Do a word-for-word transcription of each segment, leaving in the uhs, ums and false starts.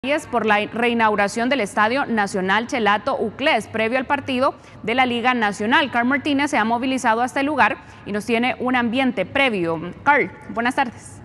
Por la reinauguración del Estadio Nacional Chelato Uclés, previo al partido de la Liga Nacional. Carl Martínez se ha movilizado hasta el lugar y nos tiene un ambiente previo. Carl, buenas tardes.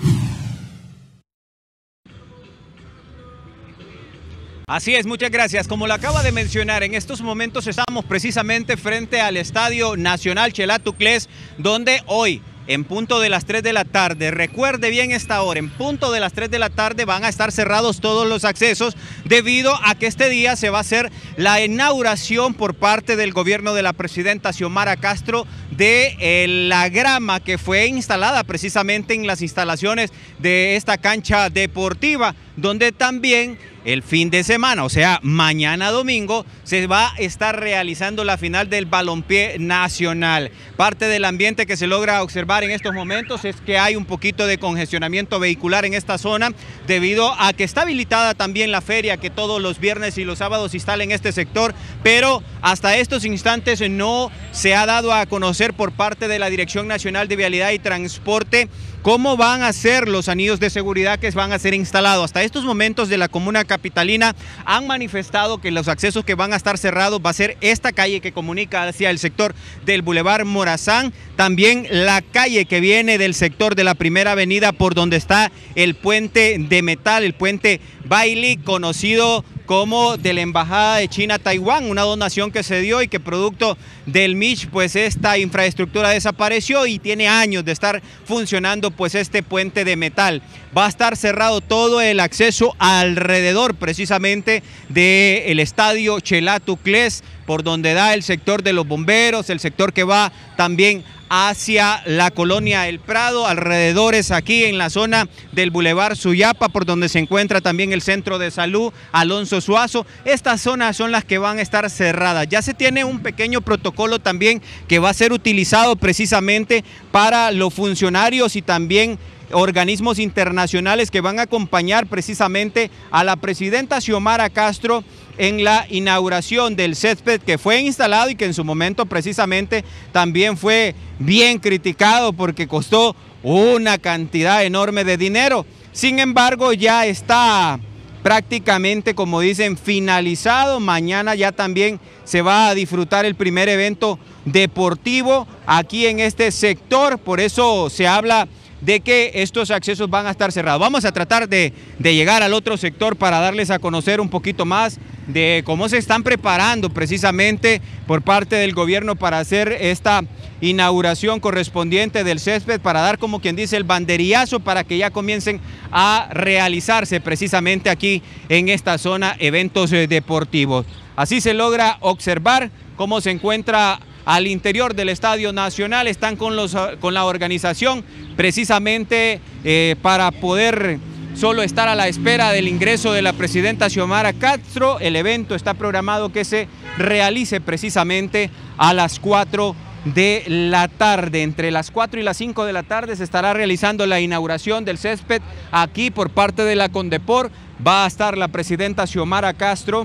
Así es, muchas gracias. Como lo acaba de mencionar, en estos momentos estamos precisamente frente al Estadio Nacional Chelato Uclés, donde hoy, en punto de las tres de la tarde, recuerde bien esta hora, en punto de las tres de la tarde van a estar cerrados todos los accesos debido a que este día se va a hacer la inauguración por parte del gobierno de la presidenta Xiomara Castro de eh, la grama que fue instalada precisamente en las instalaciones de esta cancha deportiva, donde también el fin de semana, o sea, mañana domingo, se va a estar realizando la final del balompié nacional. Parte del ambiente que se logra observar en estos momentos es que hay un poquito de congestionamiento vehicular en esta zona debido a que está habilitada también la feria que todos los viernes y los sábados instala en este sector, pero hasta estos instantes no se ha dado a conocer por parte de la Dirección Nacional de Vialidad y Transporte cómo van a ser los anillos de seguridad que van a ser instalados. Hasta estos momentos de la comuna capitalina han manifestado que los accesos que van a estar cerrados va a ser esta calle que comunica hacia el sector del Boulevard Morazán, también la calle que viene del sector de la Primera Avenida por donde está el puente de metal, el puente Bailey, conocido como de la Embajada de China a Taiwán, una donación que se dio y que producto del M I C, pues esta infraestructura desapareció y tiene años de estar funcionando pues este puente de metal. Va a estar cerrado todo el acceso alrededor precisamente del Estadio Chelato Uclés, por donde da el sector de los bomberos, el sector que va también hacia la colonia El Prado, alrededores aquí en la zona del Boulevard Suyapa, por donde se encuentra también el Centro de Salud Alonso Suazo. Estas zonas son las que van a estar cerradas. Ya se tiene un pequeño protocolo también que va a ser utilizado precisamente para los funcionarios y también organismos internacionales que van a acompañar precisamente a la presidenta Xiomara Castro en la inauguración del césped que fue instalado y que en su momento precisamente también fue bien criticado porque costó una cantidad enorme de dinero. Sin embargo, ya está prácticamente, como dicen, finalizado. Mañana ya también se va a disfrutar el primer evento deportivo aquí en este sector, por eso se habla de que estos accesos van a estar cerrados. Vamos a tratar de, de llegar al otro sector para darles a conocer un poquito más de cómo se están preparando precisamente por parte del gobierno para hacer esta inauguración correspondiente del césped, para dar, como quien dice, el banderillazo para que ya comiencen a realizarse precisamente aquí en esta zona eventos eh, deportivos. Así se logra observar cómo se encuentra al interior del Estadio Nacional. Están con, los, con la organización precisamente eh, para poder solo estar a la espera del ingreso de la presidenta Xiomara Castro. El evento está programado que se realice precisamente a las cuatro de la tarde. Entre las cuatro y las cinco de la tarde se estará realizando la inauguración del césped aquí por parte de la Condepor. Va a estar la presidenta Xiomara Castro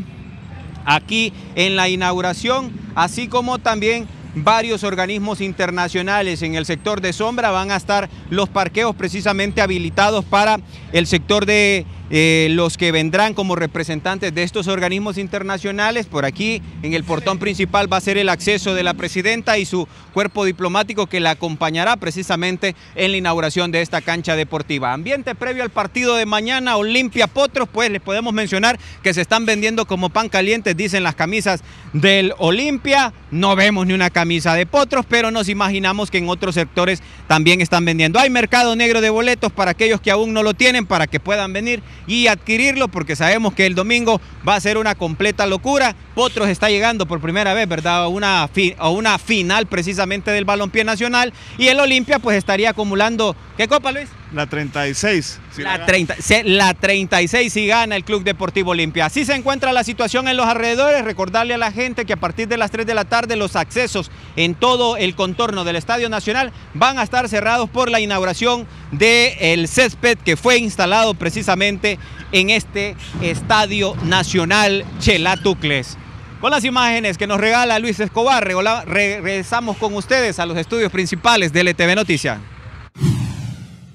aquí en la inauguración, así como también varios organismos internacionales. En el sector de sombra van a estar los parqueos precisamente habilitados para el sector de eh, los que vendrán como representantes de estos organismos internacionales. Por aquí en el portón principal va a ser el acceso de la presidenta y su cuerpo diplomático que la acompañará precisamente en la inauguración de esta cancha deportiva. Ambiente previo al partido de mañana, Olimpia Potros, pues les podemos mencionar que se están vendiendo como pan caliente, dicen las camisas del Olimpia. No vemos ni una camisa de Potros, pero nos imaginamos que en otros sectores también están vendiendo. Hay mercado negro de boletos para aquellos que aún no lo tienen, para que puedan venir y adquirirlo, porque sabemos que el domingo va a ser una completa locura. Potros está llegando por primera vez, ¿verdad?, a una, fi a una final precisamente del balompié nacional, y el Olimpia pues estaría acumulando, ¿qué copa, Luis? La treinta y seis. Si la, treinta, la treinta y seis si gana el Club Deportivo Olimpia. Así se encuentra la situación en los alrededores. Recordarle a la gente que a partir de las tres de la tarde los accesos en todo el contorno del Estadio Nacional van a estar cerrados por la inauguración del césped que fue instalado precisamente en este Estadio Nacional Chelato Uclés. Con las imágenes que nos regala Luis Escobar, regresamos con ustedes a los estudios principales de L T V Noticias.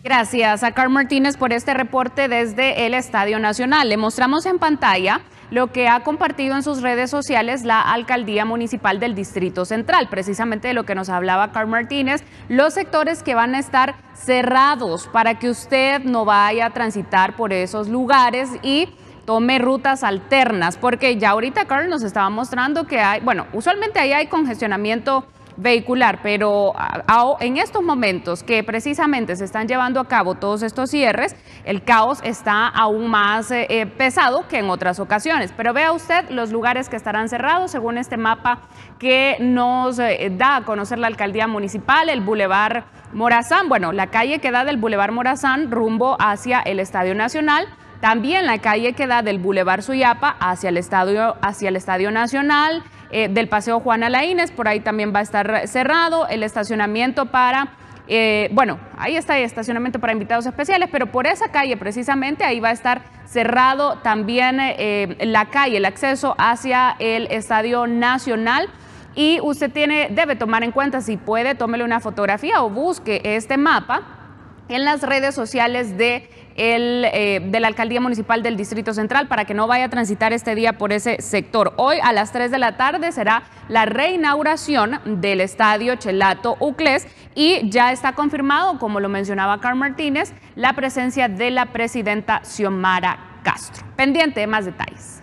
Gracias a Carl Martínez por este reporte desde el Estadio Nacional. Le mostramos en pantalla lo que ha compartido en sus redes sociales la Alcaldía Municipal del Distrito Central, precisamente de lo que nos hablaba Carl Martínez, los sectores que van a estar cerrados para que usted no vaya a transitar por esos lugares y tome rutas alternas, porque ya ahorita Carl nos estaba mostrando que hay, bueno, usualmente ahí hay congestionamiento vehicular, pero a, a, en estos momentos que precisamente se están llevando a cabo todos estos cierres, el caos está aún más eh, pesado que en otras ocasiones. Pero vea usted los lugares que estarán cerrados según este mapa que nos eh, da a conocer la Alcaldía Municipal: el Boulevard Morazán, bueno, la calle que da del Boulevard Morazán rumbo hacia el Estadio Nacional, también la calle que da del Boulevard Suyapa hacia el Estadio, hacia el Estadio Nacional, eh, del Paseo Juana Laínez, por ahí también va a estar cerrado, el estacionamiento para, eh, bueno, ahí está el estacionamiento para invitados especiales, pero por esa calle precisamente ahí va a estar cerrado también eh, la calle, el acceso hacia el Estadio Nacional. Y usted tiene, debe tomar en cuenta, si puede, tómele una fotografía o busque este mapa en las redes sociales de, el, eh, de la Alcaldía Municipal del Distrito Central para que no vaya a transitar este día por ese sector. Hoy a las tres de la tarde será la reinauguración del Estadio Chelato Uclés y ya está confirmado, como lo mencionaba Carl Martínez, la presencia de la presidenta Xiomara Castro. Pendiente de más detalles.